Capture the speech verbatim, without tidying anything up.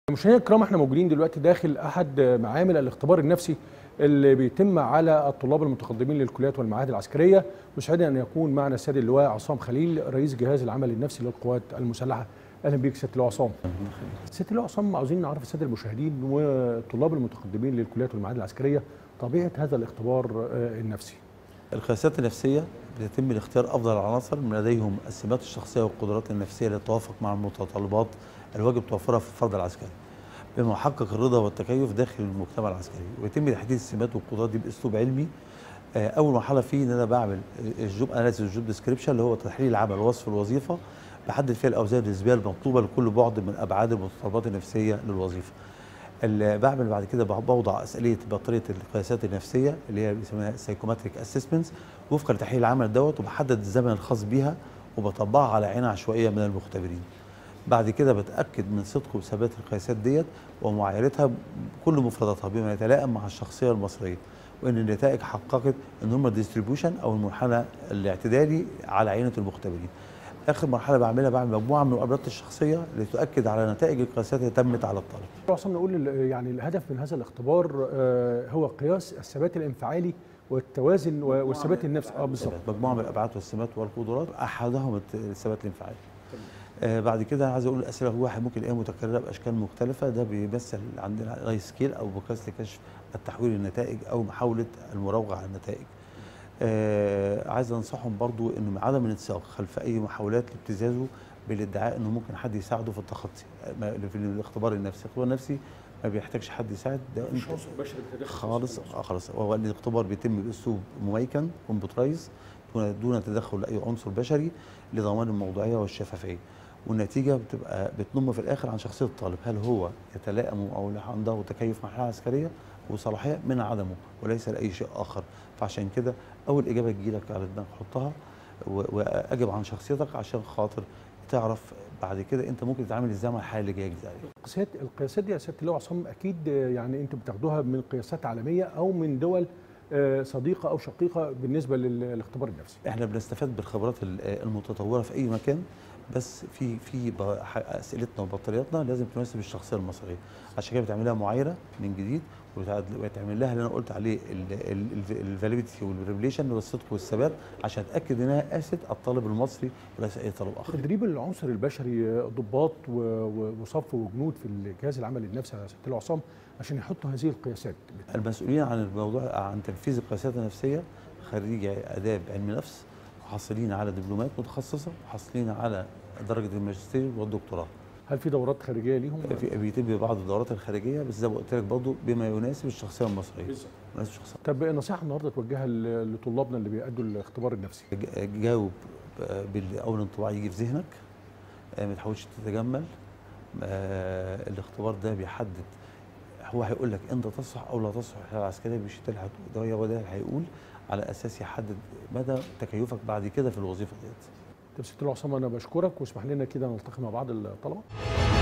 مشاهدينا الكرام، احنا موجودين دلوقتي داخل احد معامل الاختبار النفسي اللي بيتم على الطلاب المتقدمين للكليات والمعاهد العسكريه. مسعدنا ان يكون معنا السيد اللواء عصام خليل، رئيس جهاز العمل النفسي للقوات المسلحه. اهلا بيك سياده اللواء عصام. سياده اللواء عصام، عاوزين نعرف الساده المشاهدين والطلاب المتقدمين للكليات والمعاهد العسكريه طبيعه هذا الاختبار النفسي. القياسات النفسيه بيتم لاختيار افضل العناصر من لديهم السمات الشخصيه والقدرات النفسيه للتوافق مع المتطلبات الواجب توفرها في الفرد العسكري، بما يحقق الرضا والتكيف داخل المجتمع العسكري. ويتم تحديد السمات والقدرات دي باسلوب علمي. اول مرحله فيه ان انا بعمل الجوب اناليسيس والجوب ديسكريبشن، اللي هو تحليل العمل ووصف الوظيفه، بحدد فيها الاوزان النسبيه المطلوبه لكل بعد من ابعاد المتطلبات النفسيه للوظيفه. اللي بعمل بعد كده بوضع اسئله بطاريه القياسات النفسيه اللي هي بيسموها سايكوماتريك اسسمنتس وفقا لتحليل العمل دوت، وبحدد الزمن الخاص بيها وبطبقها على عين عشوائيه من المختبرين. بعد كده بتاكد من صدق وثبات القياسات ديت ومعايرتها بكل مفرداتها بما يتلائم مع الشخصيه المصريه، وان النتائج حققت النورمال ديستريبيوشن او المنحنى الاعتدالي على عينه المختبرين. اخر مرحله بعملها بعمل مجموعه من المقابلات الشخصيه لتؤكد على نتائج القياسات اللي تمت على الطالب. عصام، نقول يعني الهدف من هذا الاختبار هو قياس الثبات الانفعالي والتوازن والثبات النفسي. اه بالظبط. مجموعه من الابعاد والسمات والقدرات، احدهم الثبات الانفعالي. آه بعد كده عايز اقول الاسئله هو واحد ممكن يلاقيها متكرره باشكال مختلفه، ده بيمثل عندنا راي سكيل او مقياس لكشف التحويل النتائج او محاوله المراوغه على النتائج. آه عايز انصحهم برضو انه عدم الانساق خلف اي محاولات لابتزازه بالادعاء انه ممكن حد يساعده في التخطي في الاختبار النفسي. الاختبار النفسي ما بيحتاجش حد يساعد، ده مش عنصر بشري بيتدخل خالص خالص. هو الاختبار بيتم باسلوب مميكن كمبيوترايز دون دون تدخل لاي عنصر بشري لضمان الموضوعيه والشفافيه، والنتيجه بتبقى بتنم في الاخر عن شخصيه الطالب، هل هو يتلائم او عنده تكيف مع الحياه العسكريه وصلاحيه من عدمه وليس لاي شيء اخر. فعشان كده اول اجابه تجيلك على دماغك حطها واجب عن شخصيتك عشان خاطر تعرف بعد كده انت ممكن تتعامل ازاي مع الحاله اللي جايه جديده. القياسات القياسات دي يا سياده اللواء عصام اكيد يعني انتوا بتاخدوها من قياسات عالميه او من دول صديقه او شقيقه بالنسبه للاختبار النفسي. احنا بنستفاد بالخبرات المتطوره في اي مكان، بس في في اسئلتنا وبطارياتنا لازم تناسب الشخصيه المصريه، عشان كده بتعمل لها معايره من جديد وبتعمل لها اللي انا قلت عليه الفاليديتي والريفليشن والصدق والثبات، عشان اتاكد انها قاست الطالب المصري وليس اي طالب اخر. تدريب العنصر البشري، ضباط وصف وجنود في الجهاز العمل النفسي يا سياده اللواء عصام عشان يحطوا هذه القياسات. المسؤولين عن الموضوع عن تنفيذ القياسات النفسيه خريجي اداب علم نفس، محصلين على دبلومات متخصصه، محصلين على درجه الماجستير والدكتوراه. هل في دورات خارجيه ليهم؟ في بيتم بعض الدورات الخارجيه، بس زي ما قلت لك برضه بما يناسب الشخصيه المصريه. بالظبط. يناسب الشخصيه. طب نصيحه النهارده توجهها لطلابنا اللي بيأدوا الاختبار النفسي؟ جاوب باول انطباع يجي في ذهنك، ما تحاولش تتجمل. الاختبار ده بيحدد، هو هيقول لك انت تصلح او لا تصلح الحياه العسكريه بشتى، ده هو ده اللي هيقول على اساس يحدد مدى تكيفك بعد كده في الوظيفه ديت. طب سياده اللواء عصام، انا بشكرك واسمح لنا كده نلتقي مع بعض الطلبه.